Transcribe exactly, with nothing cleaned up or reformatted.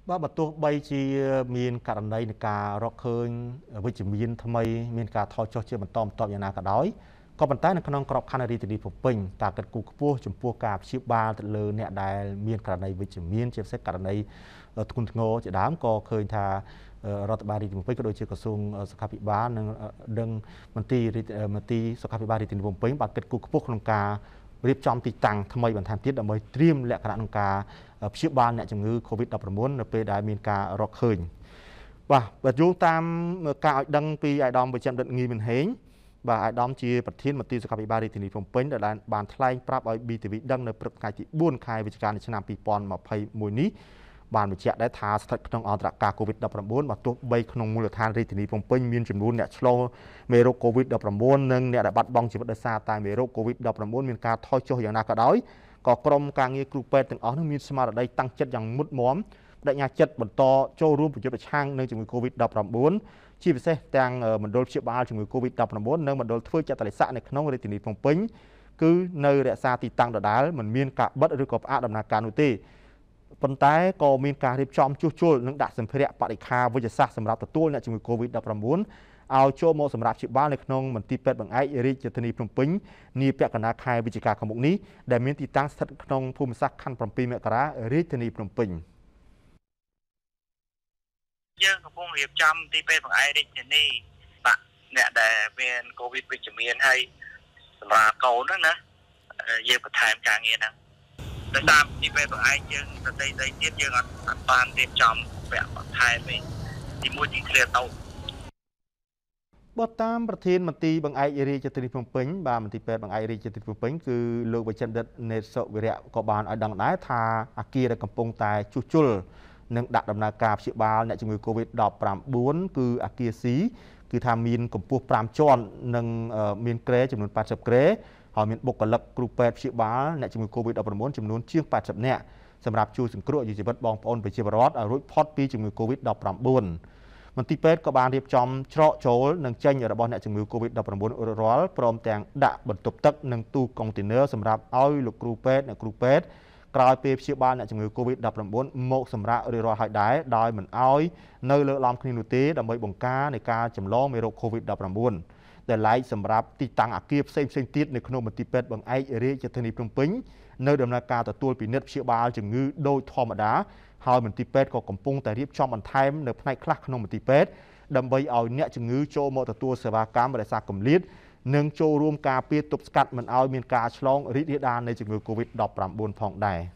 បាទបើទោះបីជាមានករណីនៃការរកឃើញវិជ្ជមានថ្មីមានការថយចុះជាបន្តបន្ទាប់យ៉ាងណាក៏ដោយក៏ប៉ុន្តែនៅក្នុងក្របខ័ណ្ឌរាជធានីភ្នំពេញការកាត់គូខ្ពស់ចំពោះការព្យាបាលទៅលើអ្នកដែលមានករណីវិជ្ជមានជាពិសេសករណីធ្ងន់ធ្ងរជាដើមក៏ឃើញថារដ្ឋបាលរាជធានីភ្នំពេញក៏ដូចជាក្រសួងសុខាភិបាលនិងដឹងមន្ទីរមន្ទីរសុខាភិបាលរាជធានីភ្នំពេញបានកាត់គូខ្ពស់ក្នុងការរៀបចំទីតាំងថ្មីបន្ថែមទៀតដើម្បីត្រៀមលក្ខណៈក្នុងការព្យាបាលអ្នកជំងឺ កូវីដ ដប់ប្រាំបួន នៅពេលដែលមានការរកឃើញបាទបើយោងតាមការឲ្យដឹងពីអាយដាមវិជ្ជបណ្ឌិតងីមិនហេងបាទអាយដាមជាប្រធានមន្ទីរសុខាភិបាលរាជធានីភ្នំពេញដែលបានថ្លែងប្រាប់ឲ្យ ប៊ី ទី វី ដឹងនៅព្រឹកថ្ងៃទីបួនខែវិច្ឆិកាឆ្នាំពីរពាន់ម្ភៃមួយនេះបានបញ្ជាក់ដែរថាស្ថិតក្នុងអន្តរការ កូវីដ ដប់ប្រាំបួន បើទោះបីក្នុងមូលដ្ឋានរាជធានីភ្នំពេញមានចំនួនអ្នកឆ្លងមេរោគ កូវីដ ដប់ប្រាំបួន និងអ្នកដែលបាត់បង់ជីវិតដោយសារតែមេរោគ កូវីដ ដប់ប្រាំបួន មានការថយចុះយ៉ាងណាក៏ដោយក៏ក្រុមការងារគ្រូពេទ្យទាំងអស់នោះមានស្មារតីតាំងចិត្តយ៉ាងមុតមាំបដិញ្ញាចិត្តបន្តចូលរួមប្រយុទ្ធប្រឆាំងនឹងជំងឺ កូវីដ ដប់ប្រាំបួន ជាពិសេសទាំងមណ្ឌលព្យាបាលជំងឺ កូវីដ ដប់ប្រាំបួន និងមណ្ឌលធ្វើចាត់តលិស័កនៅក្នុងរាជធានីភ្នំពេញគឺនៅរក្សាទីតាំងដដែលមិនមានការបិទឬក៏ផ្អាកដំណើរការនោះទេប៉ុន្តែក៏មានការរៀបចំជួសជុលនិងដាក់សម្ភារៈបរិក្ខារវិទ្យាសាស្ត្រសម្រាប់ទទួលអ្នកជំងឺ កូវីដ ដប់ប្រាំបួន ឲ្យចូលមកសម្រាប់ព្យាបាលនៅក្នុងមន្ទីរពេទ្យបង្អែករាជធានីភ្នំពេញនាពាក់កណ្ដាលខែវិច្ឆិកាខាងមុខនេះដែលមានទីតាំងស្ថិតក្នុងភូមិសាស្ត្រខណ្ឌប្រាំពីរមករារាជធានីភ្នំពេញយើងកំពុងរៀបចំទីពេទ្យបង្អែករាជធានីបាទអ្នកដែលមានកូវីដវិជ្ជមានហើយសម្រាប់កូនហ្នឹងណាយើងបន្ថែមការងារហ្នឹងដោយសារទីពេទ្យបង្អែកយើងទៅទីដីទៀតយើងអត់បានរៀបចំពាក់បន្ថែមទេទីមួយទីធ្លាទៅបើតាមប្រធានមន្ទីរបង្អែករាជធានីភ្នំពេញបាទមន្ទីរពេទ្យបង្អែករាជធានីភ្នំពេញគឺលោកវិជ្ជបណ្ឌិតនេតសុវិរៈក៏បានឲ្យដឹងដែរថាអគារដែលកំពុងតែជួសជុលនិងដាក់ដំណើរការព្យាបាលអ្នកជំងឺ កូវីដ ដប់ប្រាំបួន គឺអគារ C គឺថាមានកម្ពស់ប្រាំជាន់និងមានគ្រែចំនួន ប៉ែតសិបគ្រែហើយមានបុគ្គលិកគ្រូពេទ្យព្យាបាលអ្នកជំងឺ កូវីដ ដប់ប្រាំបួន ចំនួនជាងប៉ែតសិបនាក់សម្រាប់ជួយសង្គ្រោះជីវិតបងប្អូនប្រជាពលរដ្ឋឲ្យរួចផុតពីជំងឺ កូវីដ ដប់ប្រាំបួន មន្ទីរពេទ្យក៏បានរៀបចំច្រកចូលនិងចេញរបស់អ្នកជំងឺ កូវីដ ដប់ប្រាំបួន រាល់ព្រមទាំងដាក់បន្ទប់ទឹកនិងទូកុងតឺន័រសម្រាប់ឲ្យលោកគ្រូពេទ្យអ្នកគ្រូពេទ្យក្រោយពេលព្យាបាលអ្នកជំងឺ កូវីដ ដប់ប្រាំបួន មកសម្រាប់រាល់ហើយដែរដោយមិនឲ្យនៅលើឡំគ្នានោះទេដើម្បីបង្ការនៃការចម្លងមេរោគ កូវីដ ដប់ប្រាំបួន ដែលឡែកសម្រាប់ទីតាំងអគារផ្សេងៗទៀតនៅក្នុងមន្ទីរពេទ្យបង្អែករាជធានីភ្នំពេញនៅដំណើរការទទួលពិនិត្យព្យាបាលជំងឺដោយធម្មតាហើយមន្ទីរពេទ្យក៏កំពុងតែរៀបចំបន្ថែមនៅផ្នែកខ្លះក្នុងមន្ទីរពេទ្យដើម្បីឲ្យអ្នកជំងឺចូលមកទទួលសេវាកម្មរក្សាគម្លាតនិងចូលរួមការពារទប់ស្កាត់មិនឲ្យមានការឆ្លងរីករាលដាលនៃជំងឺ កូវីដ ដប់ប្រាំបួន ផងដែរ